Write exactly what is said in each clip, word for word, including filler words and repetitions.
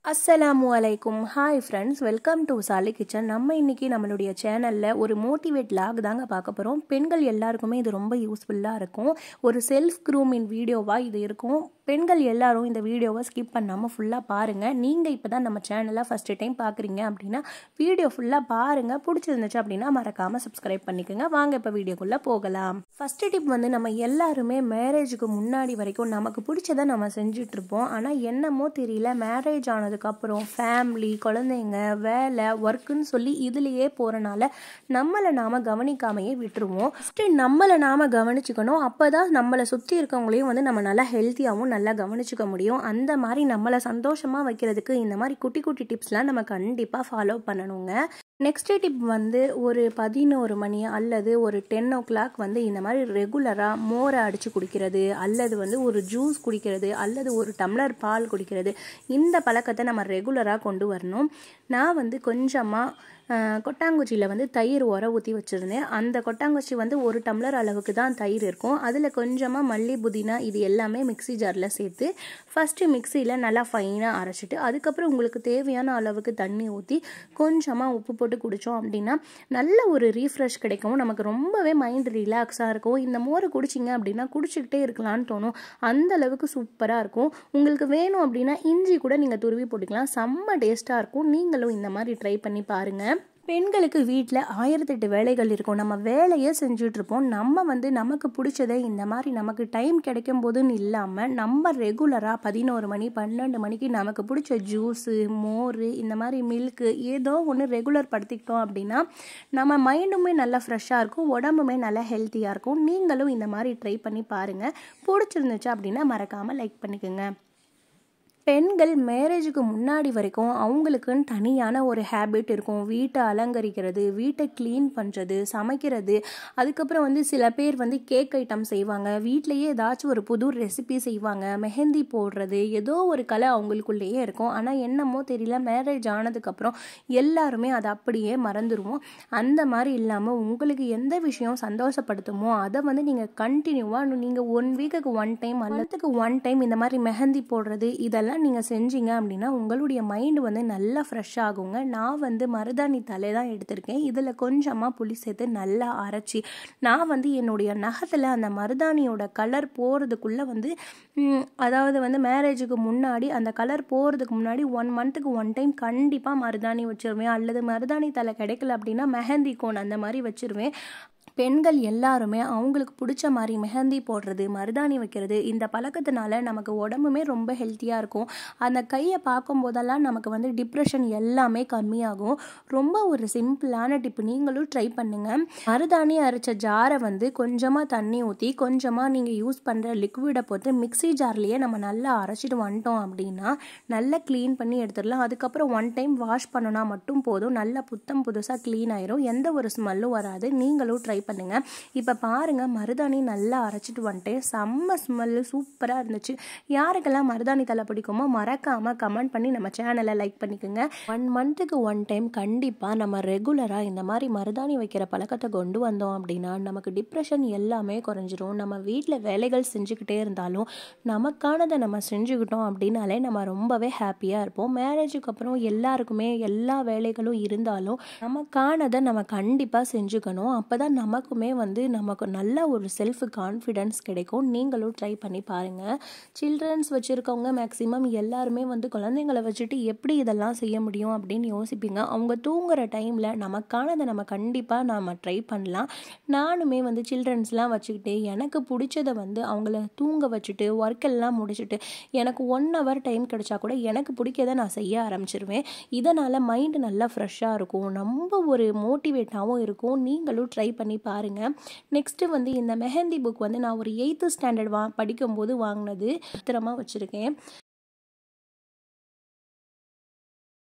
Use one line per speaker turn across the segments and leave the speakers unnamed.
அஸ்ஸலாமு அலைக்கும். Hi friends, welcome to Sali kitchen. நம்ம இன்றைக்கி நம்மளுடைய சேனலில் ஒரு மோட்டிவேட் லாக் தாங்க பார்க்க போகிறோம். பெண்கள் எல்லாருக்குமே இது ரொம்ப யூஸ்ஃபுல்லாக இருக்கும். ஒரு செல்ஃப் க்ரூமிங் வீடியோவாக இது இருக்கும். பெண்கள் எல்லாரும் இந்த வீடியோவை ஸ்கிப் பண்ணாமல் ஃபுல்லாக பாருங்கள். நீங்கள் இப்போ தான் நம்ம சேனலை ஃபஸ்ட்டு டைம் பார்க்குறீங்க அப்படின்னா வீடியோ ஃபுல்லாக பாருங்கள். பிடிச்சிருந்துச்சு அப்படின்னா மறக்காமல் சப்ஸ்கிரைப் பண்ணிக்கோங்க. வாங்க இப்போ வீடியோக்குள்ளே போகலாம். ஃபஸ்ட்டு டிப் வந்து, நம்ம எல்லாருமே மேரேஜுக்கு முன்னாடி வரைக்கும் நமக்கு பிடிச்சதை நம்ம செஞ்சிட்ருப்போம். ஆனால் என்னமோ தெரியல, மேரேஜ் ஆனது அதுக்கப்புறம் ஃபேமிலி, குழந்தைங்க, வேலை, ஒர்க்குன்னு சொல்லி இதுலேயே போகிறனால நம்மளை நாம் கவனிக்காமையே விட்டுருவோம். ஃபஸ்ட்டு நம்மளை நாம் கவனிச்சுக்கணும். அப்போ தான் நம்மளை சுற்றி இருக்கவங்களையும் வந்து நம்ம நல்லா ஹெல்த்தியாகவும் நல்லா கவனிச்சுக்க முடியும். அந்த மாதிரி நம்மளை சந்தோஷமாக வைக்கிறதுக்கு இந்த மாதிரி குட்டி குட்டி டிப்ஸ்லாம் நம்ம கண்டிப்பாக ஃபாலோ பண்ணணுங்க. நெக்ஸ்ட் டிப் வந்து, ஒரு பதினோரு மணி அல்லது ஒரு டென் ஓ கிளாக் வந்து இந்த மாதிரி ரெகுலராக மோரை அடித்து குடிக்கிறது, அல்லது வந்து ஒரு ஜூஸ் குடிக்கிறது, அல்லது ஒரு டம்ளர் பால் குடிக்கிறது, இந்த பழக்கத்தை நம்ம ரெகுலராக கொண்டு வரணும். நான் வந்து கொஞ்சமாக கொட்டாங்குச்சியில் வந்து தயிர் உர ஊற்றி வச்சுருந்தேன். அந்த கொட்டாங்குச்சி வந்து ஒரு டம்ளர் அளவுக்கு தான் தயிர் இருக்கும். அதில் கொஞ்சமாக மல்லி, புதினா இது எல்லாமே மிக்சி ஜாரில் சேர்த்து ஃபஸ்ட்டு மிக்சியில் நல்லா ஃபைனாக அரைச்சிட்டு, அதுக்கப்புறம் உங்களுக்கு தேவையான அளவுக்கு தண்ணி ஊற்றி கொஞ்சமாக உப்பு போட்டு குடித்தோம் அப்படின்னா நல்ல ஒரு ரீஃப்ரெஷ் கிடைக்கும். நமக்கு ரொம்பவே மைண்ட் ரிலாக்ஸாக இருக்கும். இந்த மோரை குடிச்சிங்க அப்படின்னா குடிச்சிக்கிட்டே இருக்கலான்னு தோணும். அந்த அளவுக்கு சூப்பராக இருக்கும். உங்களுக்கு வேணும் அப்படின்னா இஞ்சி கூட நீங்கள் துருவி போட்டுக்கலாம். செம்ம டேஸ்ட்டாக இருக்கும். நீங்களும் இந்த மாதிரி ட்ரை பண்ணி பாருங்கள். பெண்களுக்கு வீட்டில் ஆயிரத்தெட்டு வேலைகள் இருக்கும். நம்ம வேலையே செஞ்சிட்ருப்போம். நம்ம வந்து நமக்கு பிடிச்சதை இந்த மாதிரி நமக்கு டைம் கிடைக்கும் போதுன்னு இல்லாமல் நம்ம ரெகுலராக பதினோரு மணி பன்னெண்டு மணிக்கு நமக்கு பிடிச்ச ஜூஸு, மோர், இந்த மாதிரி மில்க்கு ஏதோ ஒன்று ரெகுலர் படுத்திக்கிட்டோம் அப்படின்னா நம்ம மைண்டுமே நல்லா ஃப்ரெஷ்ஷாக இருக்கும், உடம்புமே நல்லா ஹெல்த்தியாக இருக்கும். நீங்களும் இந்த மாதிரி ட்ரை பண்ணி பாருங்கள். பிடிச்சிருந்துச்சு அப்படின்னா மறக்காமல் லைக் பண்ணிக்கோங்க. பெண்கள் மேரேஜுக்கு முன்னாடி வரைக்கும் அவங்களுக்குன்னு தனியான ஒரு ஹேபிட் இருக்கும். வீட்டை அலங்கரிக்கிறது, வீட்டை க்ளீன் பண்ணுறது, சமைக்கிறது. அதுக்கப்புறம் வந்து சில பேர் வந்து கேக் ஐட்டம் செய்வாங்க, வீட்டிலையே ஏதாச்சும் ஒரு புது ரெசிபி செய்வாங்க, மெஹந்தி போடுறது, ஏதோ ஒரு கலை அவங்களுக்குள்ளேயே இருக்கும். ஆனால் என்னமோ தெரியல, மேரேஜ் ஆனதுக்கப்புறம் எல்லாருமே அதை அப்படியே மறந்துடுவோம். அந்த மாதிரி இல்லாமல் உங்களுக்கு எந்த விஷயம் சந்தோஷப்படுத்துமோ அதை வந்து நீங்கள் கண்டினியூவாக நீங்கள் ஒன் வீக்குக்கு ஒன் டைம் அல்லதுக்கு ஒன் டைம் இந்த மாதிரி மெஹந்தி போடுறது இதெல்லாம் நீங்கள் செஞ்சீங்க அப்படின்னா உங்களுடைய மைண்டு வந்து நல்லா ஃப்ரெஷ் ஆகுங்க. நான் வந்து மருதாணி தலை தான் எடுத்திருக்கேன். இதில் கொஞ்சமாக புளி சேர்த்து நல்லா அரைச்சி நான் வந்து என்னுடைய நகத்தில் அந்த மருதாணியோட கலர் போகிறதுக்குள்ளே வந்து அதாவது வந்து மேரேஜுக்கு முன்னாடி அந்த கலர் போகிறதுக்கு முன்னாடி ஒன் மந்த்துக்கு ஒன் டைம் கண்டிப்பாக மருதாணி வச்சுருவேன். அல்லது மருதாணி தலை கிடைக்கல அப்படின்னா மெஹந்தி கோன் அந்த மாதிரி வச்சுருவேன். பெண்கள் எல்லாருமே அவங்களுக்கு பிடிச்ச மாதிரி மெஹந்தி போடுறது, மருதாணி வைக்கிறது, இந்த பழக்கத்தினால நமக்கு உடம்புமே ரொம்ப ஹெல்த்தியாக இருக்கும். அந்த கையை பார்க்கும் போதெல்லாம் நமக்கு வந்து டிப்ரெஷன் எல்லாமே கம்மியாகும். ரொம்ப ஒரு சிம்பிளான டிப், நீங்களும் ட்ரை பண்ணுங்கள். மருதாணி அரைச்ச ஜாரை வந்து கொஞ்சமாக தண்ணி ஊற்றி கொஞ்சமாக நீங்கள் யூஸ் பண்ணுற லிக்விடை போட்டு மிக்சி ஜார்லேயே நம்ம நல்லா அரைச்சிட்டு வந்துட்டோம் அப்படின்னா நல்லா க்ளீன் பண்ணி எடுத்துடலாம். அதுக்கப்புறம் ஒன் டைம் வாஷ் பண்ணனா மட்டும் போதும். நல்லா புத்தம் புதுசாக க்ளீன் ஆயிரும். எந்த ஒரு ஸ்மெல்லும் வராது. நீங்களும் ட்ரை பண்ணுங்க. இப்போ பாருங்க, மருதாணி நல்லா அரைச்சிட்டு வந்துட்டேன். செம்ம ஸ்மெல்லு சூப்பராக இருந்துச்சு. யாருக்கெல்லாம் மருதாணி தலை பிடிக்குமோ மறக்காம கமெண்ட் பண்ணி நம்ம சேனலை லைக் பண்ணிக்கோங்க. ஒன் மந்த்துக்கு ஒன் டைம் கண்டிப்பாக நம்ம ரெகுலராக இந்த மாதிரி மருதாணி வைக்கிற பழக்கத்தை கொண்டு வந்தோம் அப்படின்னா நமக்கு டிப்ரெஷன் எல்லாமே குறைஞ்சிரும். நம்ம வீட்டில் வேலைகள் செஞ்சுக்கிட்டே இருந்தாலும் நமக்கானதை நம்ம செஞ்சுக்கிட்டோம் அப்படின்னாலே நம்ம ரொம்பவே ஹாப்பியாக இருப்போம். மேரேஜுக்கு அப்புறம் எல்லாருக்குமே எல்லா வேலைகளும் இருந்தாலும் நமக்கானதை நம்ம கண்டிப்பாக செஞ்சுக்கணும். அப்போ தான் நம்ம நமக்குமே வந்து நமக்கு நல்ல ஒரு செல்ஃப் கான்ஃபிடென்ஸ் கிடைக்கும். நீங்களும் ட்ரை பண்ணி பாருங்கள். சில்ட்ரன்ஸ் வச்சுருக்கவங்க மேக்ஸிமம் எல்லாருமே வந்து குழந்தைங்களை வச்சுட்டு எப்படி இதெல்லாம் செய்ய முடியும் அப்படின்னு யோசிப்பீங்க. அவங்க தூங்குகிற டைமில் நமக்கானதை நம்ம கண்டிப்பாக நாம் ட்ரை பண்ணலாம். நானுமே வந்து சில்ட்ரன்ஸ்லாம் வச்சுக்கிட்டு எனக்கு பிடிச்சதை வந்து அவங்கள தூங்க வச்சுட்டு ஒர்க்கெல்லாம் முடிச்சுட்டு எனக்கு ஒன் ஹவர் டைம் கிடைச்சா கூட எனக்கு பிடிக்கதை நான் செய்ய ஆரம்பிச்சிருவேன். இதனால் மைண்டு நல்லா ஃப்ரெஷ்ஷாக இருக்கும், ரொம்ப ஒரு மோட்டிவேட்டாகவும் இருக்கும். நீங்களும் ட்ரை பண்ணி பாருங்க. நெக்ஸ்ட் வந்து இந்த மெஹந்தி புக் வந்து நான் ஒரு எயித்து ஸ்டாண்டர்ட் வா படிக்கும்போது வாங்கினது பத்திரமா வச்சுருக்கேன்.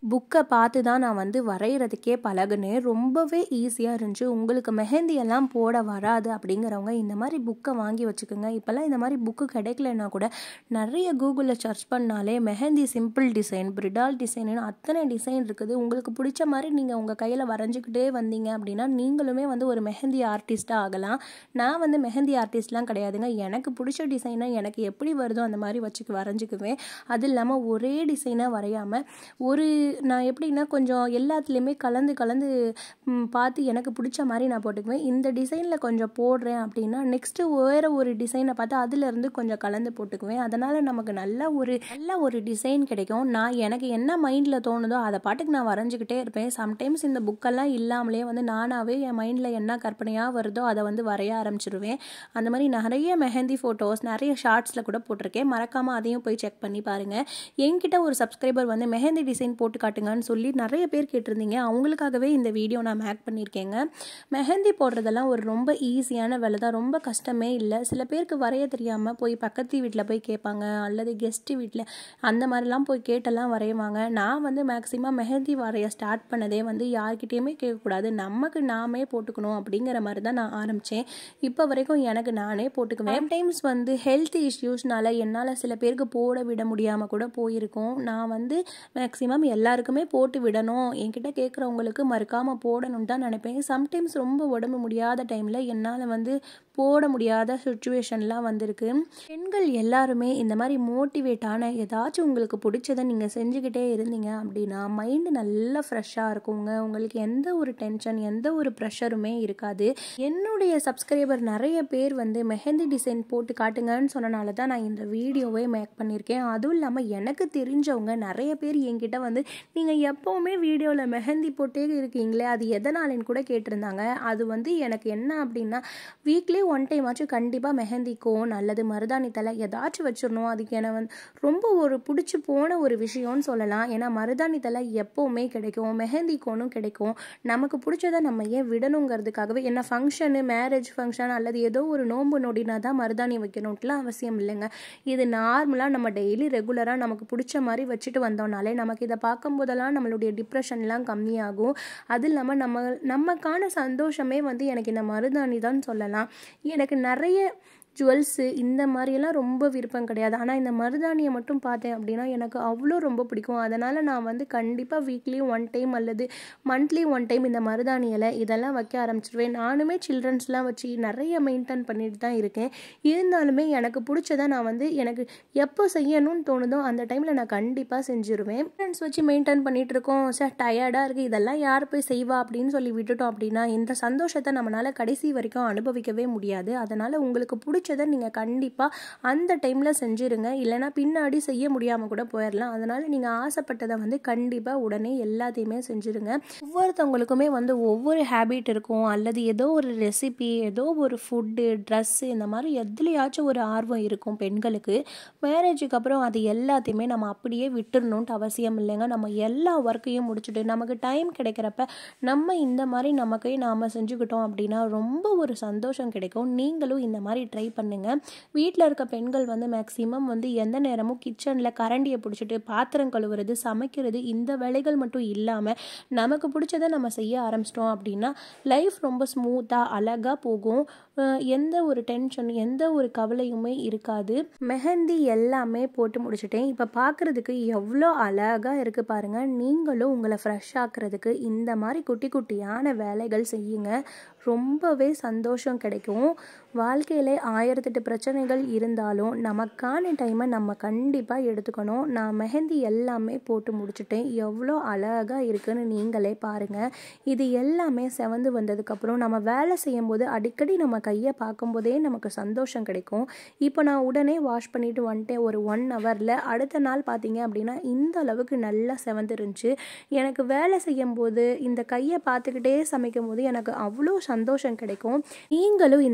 புக்கை பார்த்து தான் நான் வந்து வரைகிறதுக்கே பழகுனேன். ரொம்பவே ஈஸியாக இருந்துச்சு. உங்களுக்கு மெஹந்தி எல்லாம் போட வராது அப்படிங்கிறவங்க இந்த மாதிரி புக்கை வாங்கி வச்சுக்கோங்க. இப்போல்லாம் இந்த மாதிரி புக்கு கிடைக்கலன்னா கூட நிறைய கூகுளில் சர்ச் பண்ணாலே mehndi simple design, bridal design அத்தனை டிசைன் இருக்குது. உங்களுக்கு பிடிச்ச மாதிரி நீங்கள் உங்கள் கையில் வரைஞ்சிக்கிட்டே வந்தீங்க அப்படின்னா நீங்களுமே வந்து ஒரு மெஹந்தி ஆர்டிஸ்ட்டாக ஆகலாம். நான் வந்து மெஹந்தி ஆர்டிஸ்ட்லாம் கிடையாதுங்க. எனக்கு பிடிச்ச டிசைனை எனக்கு எப்படி வருதோ அந்த மாதிரி வச்சுக்கு வரைஞ்சிக்குவேன். அது இல்லாமல் ஒரே டிசைனாக வரையாமல் ஒரு நான் எப்படின்னா கொஞ்சம் எல்லாத்துலேயுமே கலந்து கலந்து பார்த்து எனக்கு பிடிச்ச மாதிரி நான் போட்டுக்குவேன். இந்த டிசைனில் கொஞ்சம் போடுறேன் அப்படின்னா நெக்ஸ்ட்டு வேறு ஒரு டிசைனை பார்த்து அதிலேருந்து கொஞ்சம் கலந்து போட்டுக்குவேன். அதனால் நமக்கு நல்ல ஒரு நல்ல ஒரு டிசைன் கிடைக்கும். நான் எனக்கு என்ன மைண்டில் தோணுதோ அதை பாட்டுக்கு நான் வரைஞ்சிக்கிட்டே இருப்பேன். சம்டைம்ஸ் இந்த புக்கெல்லாம் இல்லாமலே வந்து நானாகவே என் மைண்டில் என்ன கற்பனையாக வருதோ அதை வந்து வரைய ஆரம்பிச்சிடுவேன். அந்த மாதிரி நிறைய மெஹந்தி ஃபோட்டோஸ் நிறைய ஷார்ட்ஸில் கூட போட்டிருக்கேன். மறக்காமல் அதையும் போய் செக் பண்ணி பாருங்கள். என்கிட்ட ஒரு சப்ஸ்கிரைபர் வந்து மெஹந்தி டிசைன் போட்டு காட்டுங்கன்னு சொல்லி நிறைய பேர் கேட்டிருந்தீங்க. அவங்களுக்காகவே இந்த வீடியோ நான் மேக் பண்ணியிருக்கேங்க. மெஹந்தி போடுறதெல்லாம் ஒரு ரொம்ப ஈஸியான வேலை தான், ரொம்ப கஷ்டமே இல்லை. சில பேருக்கு வரைய தெரியாமல் போய் பக்கத்து வீட்டில் போய் கேட்பாங்க, அல்லது கெஸ்ட்டு வீட்டில் அந்த மாதிரிலாம் போய் கேட்டெல்லாம் வரைவாங்க. நான் வந்து மேக்ஸிமம் மெஹந்தி வரைய ஸ்டார்ட் பண்ணதே வந்து யார்கிட்டையுமே கேட்கக்கூடாது, நமக்கு நாமே போட்டுக்கணும் அப்படிங்கிற மாதிரி தான் நான் ஆரம்பித்தேன். இப்போ வரைக்கும் எனக்கு நானே போட்டுக்குவேன். சம்டைம்ஸ் வந்து ஹெல்த் இஷ்யூஸ்னால என்னால் சில பேருக்கு போட விட முடியாமல் கூட போயிருக்கோம். நான் வந்து மேக்ஸிமம் எல்லாருக்குமே போட்டு விடணும், என்கிட்ட கேட்குறவங்களுக்கு மறுக்காமல் போடணும்னு தான் நினைப்பேன். சம்டைம்ஸ் ரொம்ப உடம்பு முடியாத டைமில் என்னால் வந்து போட முடியாத சுச்சுவேஷன்லாம் வந்திருக்கு. பெண்கள் எல்லாருமே இந்த மாதிரி மோட்டிவேட்டான ஏதாச்சும் உங்களுக்கு பிடிச்சதை நீங்கள் செஞ்சுக்கிட்டே இருந்தீங்க அப்படின்னா மைண்டு நல்லா ஃப்ரெஷ்ஷாக இருக்குங்க. உங்களுக்கு எந்த ஒரு டென்ஷன் எந்த ஒரு ப்ரெஷருமே இருக்காது. என்னுடைய சப்ஸ்கிரைபர் நிறைய பேர் வந்து மெஹந்தி டிசைன் போட்டு காட்டுங்கன்னு சொன்னனால தான் நான் இந்த வீடியோவே மேக் பண்ணியிருக்கேன். அதுவும் இல்லாமல் எனக்கு தெரிஞ்சவங்க நிறைய பேர் என்கிட்ட வந்து நீங்கள் எப்போவுமே வீடியோவில் மெஹந்தி போட்டே இருக்கீங்களே அது எதனாலன்னு கூட கேட்டிருந்தாங்க. அது வந்து எனக்கு என்ன அப்படின்னா வீக்லி ஒன் டைம் ஆச்சும் கண்டிப்பாக மெஹந்திக்கோ நல்லது மருதாணி தலை ஏதாச்சும் வச்சிடணும். அதுக்கு எனக்கு வந்து ரொம்ப ஒரு பிடிச்சி போன ஒரு விஷயம்னு சொல்லலாம். ஏன்னா மருதாணி தலை எப்போவுமே கிடைக்கும், மெஹந்திக்கோனும் கிடைக்கும். நமக்கு பிடிச்சதை நம்ம ஏன் விடணுங்கிறதுக்காகவே என்ன ஃபங்க்ஷனு மேரேஜ் ஃபங்க்ஷன் அல்லது ஏதோ ஒரு நோன்பு நொடினா தான் மருதாணி வைக்கணும்ட்டுலாம் அவசியம் இல்லைங்க. இது நார்மலாக நம்ம டெய்லி ரெகுலராக நமக்கு பிடிச்ச மாதிரி வச்சுட்டு வந்தோம்னாலே நமக்கு இதை பார்க்கும்போதெல்லாம் நம்மளுடைய டிப்ரெஷன்லாம் கம்மியாகும். அது இல்லாமல் நம்ம நமக்கான சந்தோஷமே வந்து எனக்கு இந்த மருதாணி தான் சொல்லலாம். எனக்கு நிறைய ஜுவல்ஸு இந்த மாதிரியெல்லாம் ரொம்ப விருப்பம் கிடையாது. ஆனால் இந்த மருதாணியை மட்டும் பார்த்தேன் அப்படின்னா எனக்கு அவ்வளோ ரொம்ப பிடிக்கும். அதனால் நான் வந்து கண்டிப்பாக வீக்லி ஒன் டைம் அல்லது மந்த்லி ஒன் டைம் இந்த மருதாணி இலை இதெல்லாம் வைக்க ஆரம்பிச்சிடுவேன். நானுமே சில்ட்ரன்ஸ்லாம் வச்சு நிறைய மெயின்டைன் பண்ணிட்டு தான் இருக்கேன். இருந்தாலுமே எனக்கு பிடிச்சதை நான் வந்து எனக்கு எப்போ செய்யணும்னு தோணுதோ அந்த டைமில் நான் கண்டிப்பாக செஞ்சுருவேன். சில்ட்ரன்ஸ் வச்சு மெயின்டைன் பண்ணிகிட்டு இருக்கோம், சார் டயர்டாக இருக்குது, இதெல்லாம் யார் போய் செய்வா அப்படின்னு சொல்லி விட்டுட்டோம் அப்படின்னா இந்த சந்தோஷத்தை நம்மளால் கடைசி வரைக்கும் அனுபவிக்கவே முடியாது. அதனால் உங்களுக்கு பிடிச்ச பிடிச்சதை நீங்கள் கண்டிப்பாக அந்த டைமில் செஞ்சுருங்க. இல்லைனா பின்னாடி செய்ய முடியாமல் கூட போயிடலாம். அதனால் நீங்கள் ஆசைப்பட்டதை வந்து கண்டிப்பாக உடனே எல்லாத்தையுமே செஞ்சுருங்க. ஒவ்வொருத்தவங்களுக்குமே வந்து ஒவ்வொரு ஹேபிட் இருக்கும், அல்லது ஏதோ ஒரு ரெசிபி, ஏதோ ஒரு ஃபுட்டு, ட்ரெஸ்ஸு, இந்த மாதிரி எதுலையாச்சும் ஒரு ஆர்வம் இருக்கும் பெண்களுக்கு. மேரேஜுக்கு அப்புறம் அது எல்லாத்தையுமே நம்ம அப்படியே விட்டுறணுன்ட்டு அவசியம் இல்லைங்க. நம்ம எல்லா ஒர்க்கையும் முடிச்சுட்டு நமக்கு டைம் கிடைக்கிறப்ப நம்ம இந்த மாதிரி நமக்கே நாம் செஞ்சுக்கிட்டோம் அப்படின்னா ரொம்ப ஒரு சந்தோஷம் கிடைக்கும். நீங்களும் இந்த மாதிரி ட்ரை பண்ணுங்கள். வீட்டில் இருக்க பெண்கள் வந்து மேக்ஸிமம் வந்து எந்த நேரமும் கிச்சனில் கரண்டியை பிடிச்சிட்டு பாத்திரம் கழுவுறது, சமைக்கிறது இந்த வேலைகள் மட்டும் இல்லாமல் நமக்கு பிடிச்சதை நம்ம செய்ய ஆரம்பிச்சிட்டோம் அப்படின்னா லைஃப் ரொம்ப ஸ்மூத்தாக அழகாக போகும். எந்த ஒரு டென்ஷன் எந்த ஒரு கவலையுமே இருக்காது. மெஹந்தி எல்லாமே போட்டு முடிச்சுட்டேன். இப்போ பார்க்குறதுக்கு எவ்வளோ அழகாக இருக்குது பாருங்கள். நீங்களும் உங்களை ஃப்ரெஷ் ஆக்குறதுக்கு இந்த மாதிரி குட்டி குட்டியான வேலைகள் செய்யுங்க. ரொம்பவே சந்தோஷம் கிடைக்கும். வாழ்க்கையில் ஆயிரத்தெட்டு பிரச்சனைகள் இருந்தாலும் நமக்கான டைமை நம்ம கண்டிப்பாக எடுத்துக்கணும். நான் மெஹந்தி எல்லாமே போட்டு முடிச்சுட்டேன். எவ்வளோ அழகாக இருக்குன்னு நீங்களே பாருங்கள். இது எல்லாமே செவந்து வந்ததுக்கப்புறம் நம்ம வேலை செய்யும்போது அடிக்கடி நம்ம கையை பார்க்கும்போதே நமக்கு சந்தோஷம் கிடைக்கும். இப்போ நான் உடனே வாஷ் பண்ணிவிட்டு வந்துட்டேன். ஒரு ஒன் ஹவரில் அடுத்த நாள் பார்த்தீங்க அப்படின்னா இந்த அளவுக்கு நல்லா செவந்து இருந்துச்சு. எனக்கு வேலை செய்யும்போது இந்த கையை பார்த்துக்கிட்டே சமைக்கும் போது எனக்கு அவ்வளோ சந்தோஷம் கிடைக்கும். நீங்களும் இந்த மாதிரி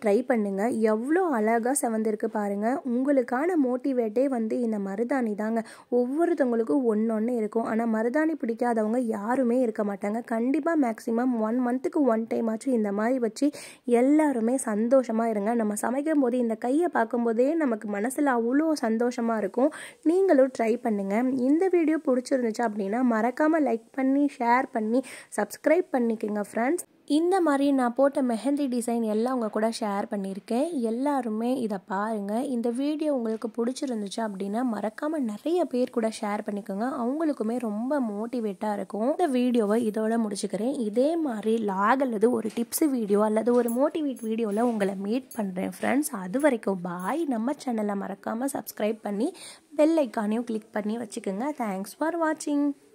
ட்ரை பண்ணுங்கள். எவ்வளோ அழகாக செவந்திருக்கு பாருங்கள். உங்களுக்கான மோட்டிவேட்டே வந்து இந்த மருதாணி தாங்க. ஒவ்வொருத்தவங்களுக்கும் ஒன்று ஒன்று இருக்கும். ஆனால் மருதாணி பிடிக்காதவங்க யாருமே இருக்க மாட்டாங்க. கண்டிப்பாக மேக்ஸிமம் ஒன் மந்த்துக்கு ஒன் டைம் ஆச்சு இந்த மாதிரி வச்சு எல்லாருமே சந்தோஷமாக இருங்க. நம்ம சமைக்கும் போது இந்த கையை பார்க்கும்போதே நமக்கு மனசில் அவ்வளோ சந்தோஷமாக இருக்கும். நீங்களும் ட்ரை பண்ணுங்கள். இந்த வீடியோ பிடிச்சிருந்துச்சு அப்படின்னா மறக்காமல் லைக் பண்ணி ஷேர் பண்ணி சப்ஸ்கிரைப் பண்ணிக்கோங்க ஃப்ரெண்ட்ஸ். இந்த மாதிரி நான் போட்ட மெஹந்தி டிசைன் எல்லாம் உங்கள் கூட ஷேர் பண்ணியிருக்கேன். எல்லாருமே இதை பாருங்கள். இந்த வீடியோ உங்களுக்கு பிடிச்சிருந்துச்சு அப்படின்னா மறக்காமல் நிறைய பேர் கூட ஷேர் பண்ணிக்கோங்க. அவங்களுக்குமே ரொம்ப மோட்டிவேட்டாக இருக்கும். இந்த வீடியோவை இதோட முடிச்சுக்கிறேன். இதே மாதிரி லாக் அல்லது ஒரு டிப்ஸ் வீடியோ அல்லது ஒரு மோட்டிவேட் வீடியோவில் உங்களை மீட் பண்ணுறேன் ஃப்ரெண்ட்ஸ். அது வரைக்கும் பாய். நம்ம சேனலை மறக்காமல் சப்ஸ்கிரைப் பண்ணி பெல் ஐக்கானையும் கிளிக் பண்ணி வச்சுக்கோங்க. தேங்க்ஸ் ஃபார் வாட்சிங்.